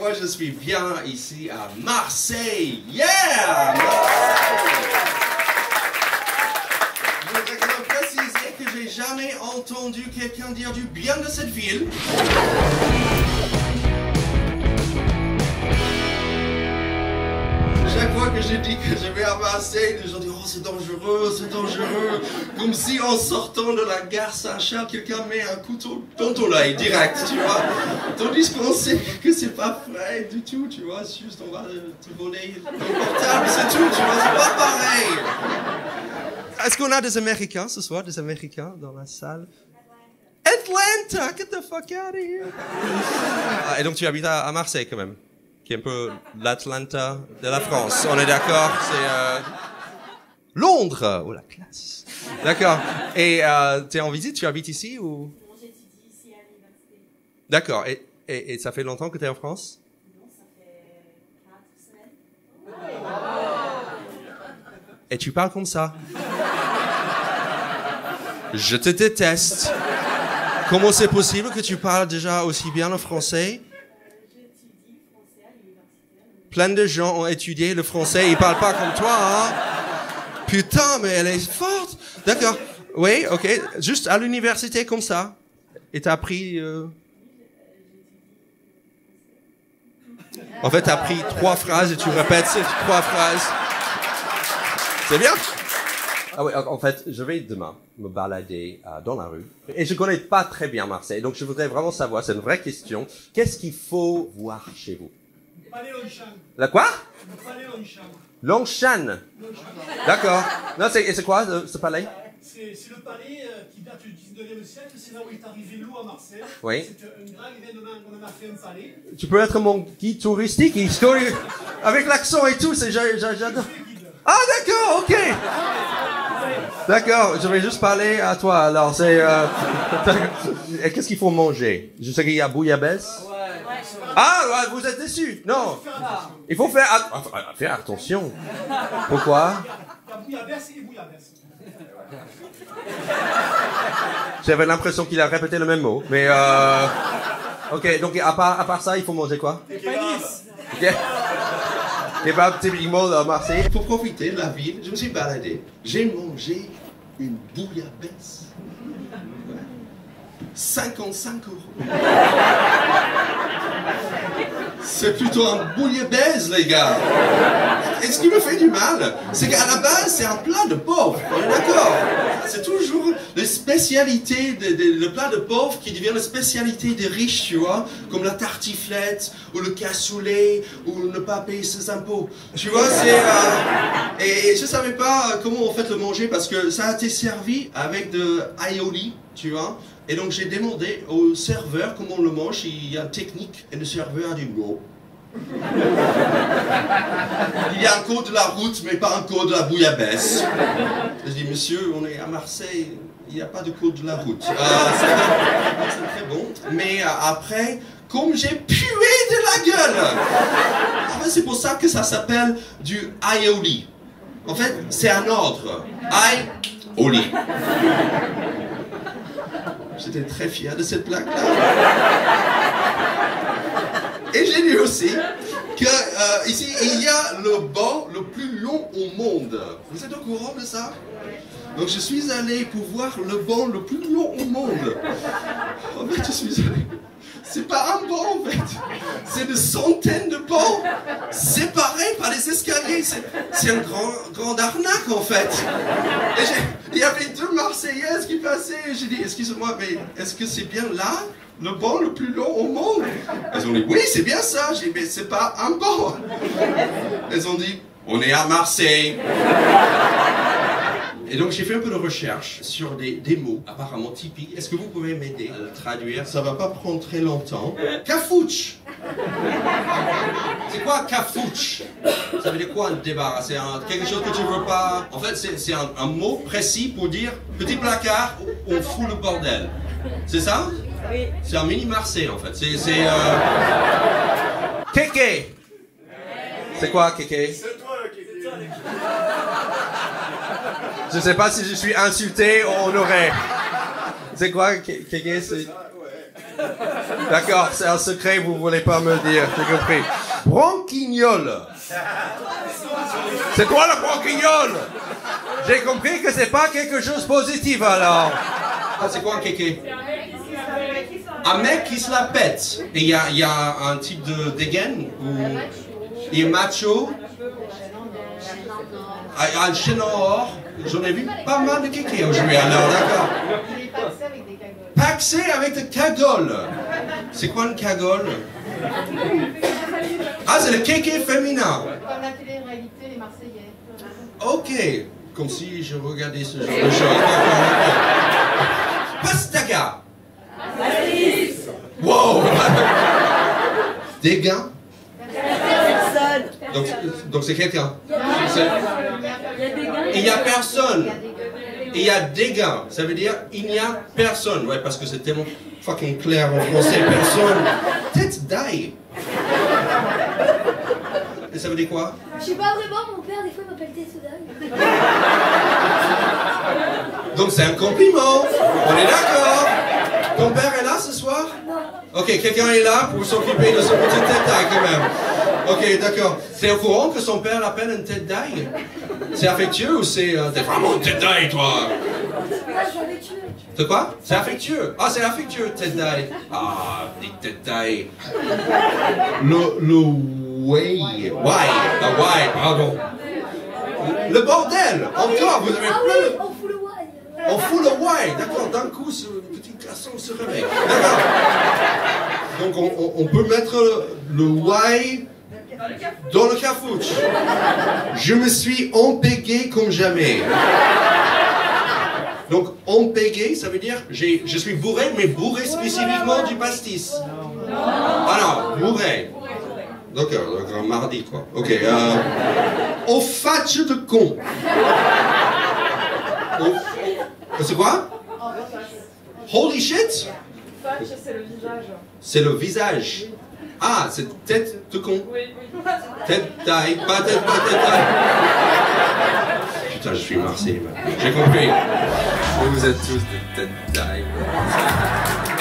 moi je suis bien ici à Marseille. Yeah! Marseille! Je voudrais quand même préciser que j'ai jamais entendu quelqu'un dire du bien de cette ville. Chaque fois que j'ai dit que je vais à Marseille, les gens disent « Oh, c'est dangereux, c'est dangereux !» Comme si en sortant de la gare Saint-Charles, quelqu'un met un couteau dans ton œil, direct, tu vois. Tandis qu'on sait que c'est pas vrai du tout, tu vois. Juste, on va te voler ton portable, c'est tout, tu vois, c'est pas pareil. Est-ce qu'on a des Américains ce soir, des Américains dans la salle? Atlanta, get the fuck out of here. Et donc tu habites à Marseille quand même, qui est un peu l'Atlanta de la France, on est d'accord? C'est Londres, oh la classe. D'accord. Et tu es en visite, tu habites ici ou? Non, j'étudie ici à l'université. D'accord. Et ça fait longtemps que tu es en France? Non, ça fait 4 semaines. Et tu parles comme ça? Je te déteste. Comment c'est possible que tu parles déjà aussi bien le français? J'étudie le français à l'université. Plein de gens ont étudié le français, ils parlent pas comme toi, hein? Putain, mais elle est forte. D'accord. Oui, ok. Juste à l'université comme ça. Et t'as appris... En fait, t'as appris 3 phrases et tu répètes ces 3 phrases. C'est bien? Ah oui, en fait, je vais demain me balader dans la rue. Et je connais pas très bien Marseille, donc je voudrais vraiment savoir, c'est une vraie question. Qu'est-ce qu'il faut voir chez vous? Le palais Longchamp. La quoi? Le palais Longchamp. Longchamp. D'accord. Non, c'est quoi ce palais? C'est le palais qui date du 19e siècle, c'est là où est arrivé l'eau à Marseille. Oui. C'est un grand événement qu'on a fait un palais. Tu peux être mon guide touristique, historique, avec l'accent et tout, j'adore. Ah d'accord, ok. D'accord, je vais juste parler à toi. Alors, qu'est-ce qu'il faut manger? Je sais qu'il y a bouillabaisse. Ah, ouais, vous êtes déçus? Non. Il faut faire attention. Pourquoi? Il y a bouillabaisse et bouillabaisse. J'avais l'impression qu'il a répété le même mot, mais ok, donc à part ça, il faut manger quoi? Des panisses. Okay. Kebab typiquement à Marseille. Pour profiter de la ville, je me suis baladé. J'ai mangé une bouillabaisse. 55 €. C'est plutôt un bouillabaisse, les gars. Et ce qui me fait du mal, c'est qu'à la base, c'est un plat de pauvre. On est d'accord? C'est toujours les spécialités, le plat de pauvre qui devient la spécialité des riches, tu vois, comme la tartiflette, ou le cassoulet, ou ne pas payer ses impôts. Tu vois, et je savais pas comment on fait le manger, parce que ça a été servi avec de aioli, tu vois. Et donc j'ai demandé au serveur comment on le mange, il y a une technique, et le serveur a dit go. Il y a un code de la route, mais pas un code de la bouillabaisse. Je dis, monsieur, on est à Marseille, il n'y a pas de code de la route. C'est très bon. Mais après, comme j'ai pué de la gueule, en fait, c'est pour ça que ça s'appelle du aioli. En fait, c'est un ordre. Aioli. J'étais très fier de cette plaque-là. Et j'ai lu aussi que ici, il y a le banc le plus long au monde. Vous êtes au courant de ça? Donc je suis allé pour voir le banc le plus long au monde. En fait, je suis allé... C'est pas un banc en fait. C'est des centaines de bancs séparés par des escaliers. C'est une grande arnaque en fait. Et il y avait 2 Marseillaises qui passaient. Et j'ai dit, excusez-moi, mais est-ce que c'est bien là? Le banc le plus long au monde? Elles ont dit, oui, c'est bien ça. J'ai dit, mais c'est pas un banc. Elles ont dit, on est à Marseille. Et donc j'ai fait un peu de recherche sur des mots apparemment typiques. Est-ce que vous pouvez m'aider à le traduire? Ça va pas prendre très longtemps. Cafouche. C'est quoi cafouche? Ça veut dire quoi un débarras? C'est quelque chose que tu veux pas... En fait c'est un mot précis pour dire petit placard, on fout le bordel. C'est ça? Oui. C'est un mini Marseille en fait. C'est kéké. C'est quoi kéké? C'est toi le kéké. Je sais pas si je suis insulté ou honoré. C'est quoi, kéké? C'est... D'accord, c'est un secret, vous voulez pas me le dire, j'ai compris. Branquignol. C'est quoi le branquignol? J'ai compris que c'est pas quelque chose de positif alors. Ah, c'est quoi un kéké? Un mec qui se la pète. Et il y a un type de dégaine où il est macho. Un chaînon or. J'en ai vu pas mal de kékés aujourd'hui alors, d'accord. Il est paxé avec des cagoles. Paxé avec des cagoles. C'est quoi une cagole? Ah, c'est le kéké féminin. Comme la télé-réalité, les Marseillais. Ok. Comme si je regardais ce genre de choses. D'accord. Pastaga. Wow. Des gains. Donc c'est quelqu'un. Il n'y a personne. Il y a des gains. Ça veut dire il n'y a personne. Ouais, parce que c'est tellement fucking clair en français. Personne. Tête d'ail. Et ça veut dire quoi? Je sais pas vraiment, mon père des fois il m'appelle Tessodal. Donc c'est un compliment. On est d'accord. Ton père est là ce soir? Non. Ok, quelqu'un est là pour s'occuper de son petit tête d'ail quand même. Ok, d'accord. T'es au courant que son père l'appelle une tête d'ail? C'est affectueux ou c'est... T'es vraiment une tête d'ail, toi? Ah, c'est affectueux. C'est quoi? C'est affectueux. Ah, c'est affectueux, tête d'ail. Ah, des têtes d'ail. Le why, pardon. Le bordel, encore, vous avez Ah plein oui, de... on fout le wine. On fout le why, d'accord, d'un coup, ce petit garçon se réveille. D'accord. Donc, on peut mettre le why dans le cafouche. Je me suis empégué comme jamais. Donc, empégué, ça veut dire, je suis bourré, mais bourré spécifiquement du pastis. Ah non, bourré. D'accord, donc mardi quoi. Ok. Au fatch de con. C'est quoi? Holy shit? Fatch, c'est le visage. C'est le visage. Ah, c'est tête de con. Oui. Tête d'ail, pas tête d'ail. Putain, je suis Marseillais. J'ai compris. Vous êtes tous des têtes d'ail.